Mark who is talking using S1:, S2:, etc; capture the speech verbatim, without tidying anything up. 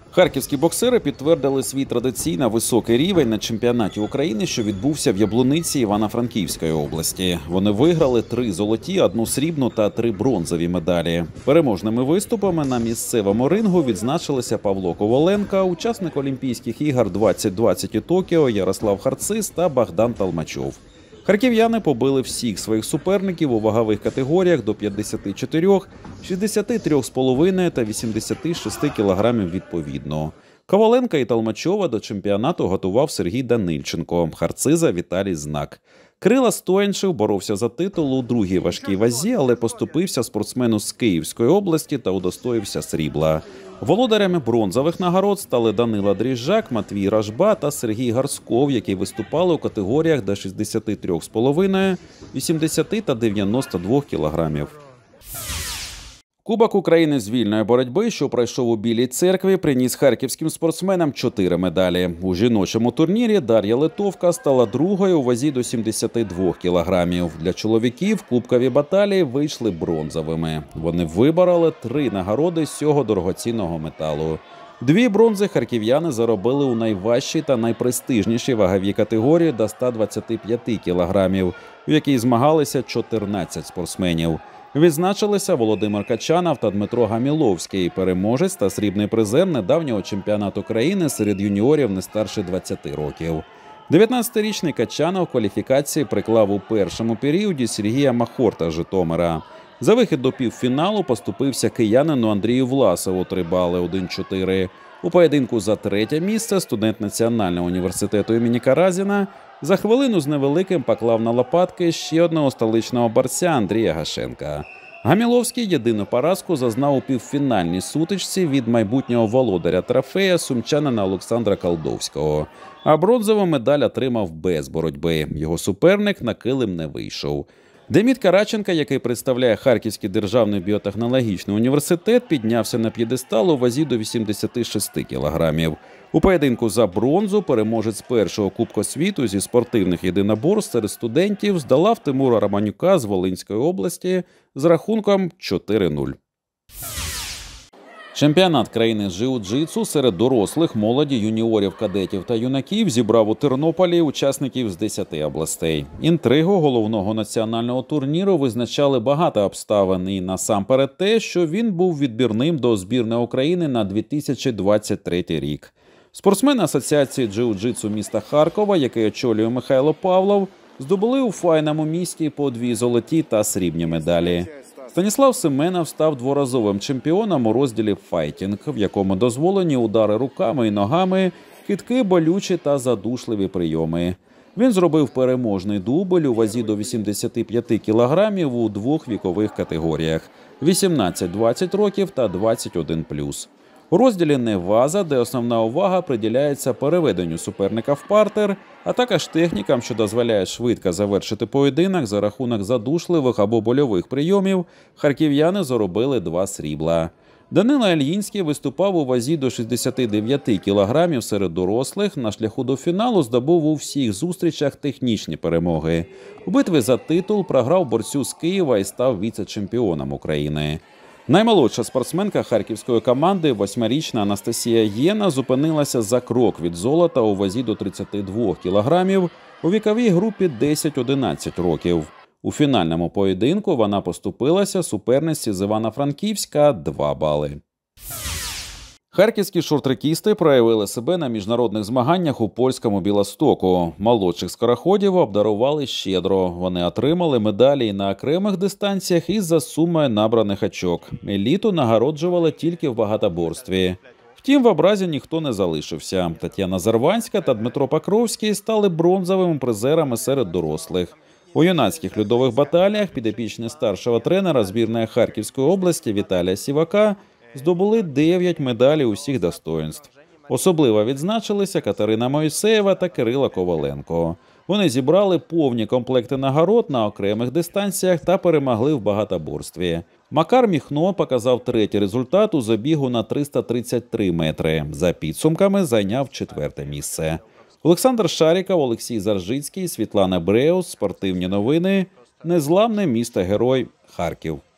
S1: Харківські боксери підтвердили свій традиційно високий рівень на чемпіонаті України, що відбувся в Яблуниці Івано-Франківської області. Вони виграли три золоті, одну срібну та три бронзові медалі. Переможними виступами на місцевому рингу відзначилися Павло Коваленко, учасник Олімпійських ігор двадцять двадцять у Токіо Ярослав Харциз та Богдан Толмачов. Харків'яни побили всіх своїх суперників у вагових категоріях до п'ятдесят чотири, шістдесят три з половиною та вісімдесят шість кілограмів відповідно. Коваленка і Толмачова до чемпіонату готував Сергій Данильченко, Харциза Віталій Знак. Крила Стояншев боровся за титул у другій важкій вазі, але поступився спортсмену з Київської області та удостоївся срібла. Володарями бронзових нагород стали Данила Дріжджак, Матвій Ражба та Сергій Гарсков, які виступали у категоріях до шістдесят три з половиною, вісімдесят та дев'яносто два кілограмів. Кубок України з вільної боротьби, що пройшов у Білій Церкві, приніс харківським спортсменам чотири медалі. У жіночому турнірі Дар'я Литовка стала другою у вазі до сімдесят два кілограмів. Для чоловіків кубкові баталії вийшли бронзовими. Вони вибороли три нагороди з цього дорогоцінного металу. Дві бронзи харків'яни заробили у найважчій та найпрестижнішій ваговій категорії до ста двадцяти п'яти кілограмів, в якій змагалися чотирнадцять спортсменів. Відзначилися Володимир Качанов та Дмитро Гаміловський, переможець та срібний призер недавнього чемпіонату країни серед юніорів не старше двадцяти років. дев'ятнадцятирічний Качанов в кваліфікації приклав у першому періоді Сергія Махорта з Житомира. За вихід до півфіналу поступився киянину Андрію Власову три бали один чотири. У поєдинку за третє місце студент Національного університету імені Каразіна за хвилину з невеликим поклав на лопатки ще одного столичного борця Андрія Гашенка. Гаміловський єдину поразку зазнав у півфінальній сутичці від майбутнього володаря трофея сумчанина Олександра Колдовського. А бронзову медаль отримав без боротьби. Його суперник на килим не вийшов. Демід Караченко, який представляє Харківський державний біотехнологічний університет, піднявся на п'єдестал у вазі до вісімдесят шість кілограмів. У поєдинку за бронзу переможець першого Кубку світу зі спортивних єдиноборств серед студентів здолав Тимура Романюка з Волинської області з рахунком чотири нуль. Чемпіонат країни з джиу-джитсу серед дорослих, молоді, юніорів, кадетів та юнаків зібрав у Тернополі учасників з десяти областей. Інтригу головного національного турніру визначали багато обставин і насамперед те, що він був відбірним до збірної України на дві тисячі двадцять третій рік. Спортсмени Асоціації джиу-джитсу міста Харкова, який очолює Михайло Павлов, здобули у файному місті по дві золоті та срібні медалі. Станіслав Семенов став дворазовим чемпіоном у розділі «Файтінг», в якому дозволені удари руками і ногами, кидки, болючі та задушливі прийоми. Він зробив переможний дубль у вазі до вісімдесят п'ять кілограмів у двох вікових категоріях – вісімнадцять двадцять років та двадцять один плюс. У розділі «Неваза», де основна увага приділяється переведенню суперника в партер, а також технікам, що дозволяє швидко завершити поєдинок за рахунок задушливих або больових прийомів, харків'яни заробили два срібла. Данило Ільїнський виступав у вазі до шістдесят дев'ять кілограмів серед дорослих, на шляху до фіналу здобув у всіх зустрічах технічні перемоги. У битві за титул програв борцю з Києва і став віце-чемпіоном України. Наймолодша спортсменка харківської команди, восьмирічна Анастасія Єна, зупинилася за крок від золота у вазі до тридцяти двох кілограмів у віковій групі десять одинадцять років. У фінальному поєдинку вона поступилася суперниці з Івано-Франківська два бали. Харківські шорт-трекісти проявили себе на міжнародних змаганнях у польському Білостоку. Молодших скороходів обдарували щедро. Вони отримали медалі на окремих дистанціях із-за суми набраних очок. Еліту нагороджували тільки в багатоборстві. Втім, в образі ніхто не залишився. Тетяна Зарванська та Дмитро Покровський стали бронзовими призерами серед дорослих. У юнацьких льодових баталіях підопічні старшого тренера збірної Харківської області Віталія Сівака здобули дев'ять медалей усіх достоїнств. Особливо відзначилися Катерина Моїсеєва та Кирило Коваленко. Вони зібрали повні комплекти нагород на окремих дистанціях та перемогли в багатоборстві. Макар Міхно показав третій результат у забігу на триста тридцять три метри. За підсумками зайняв четверте місце. Олександр Шаріков, Олексій Заржицький, Світлана Бреус. Спортивні новини. Незламне місто-герой Харків.